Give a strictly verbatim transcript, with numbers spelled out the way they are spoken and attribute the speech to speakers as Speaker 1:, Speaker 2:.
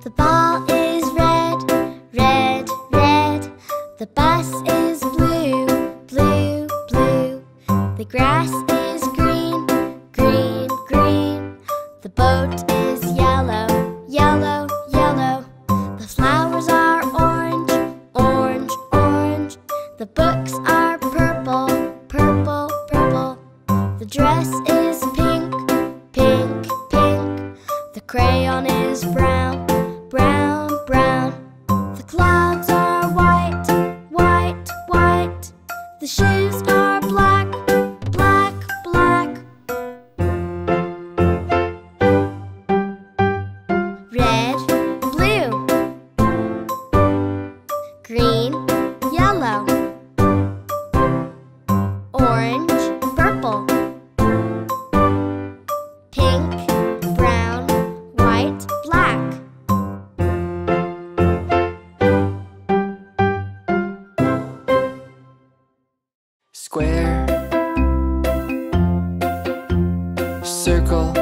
Speaker 1: The ball is red, red, red. The bus is blue, blue, blue. The grass is green, green, green. The boat is yellow, yellow, yellow. The flowers are orange, orange, orange. The books are purple, purple, purple. The dress is pink, pink, pink. The crayon is brown, brown, brown. The clouds are white, white, white. The shoes are black, black, black. Red, blue, green, yellow, orange, purple, pink, brown, white, black.
Speaker 2: Square, circle,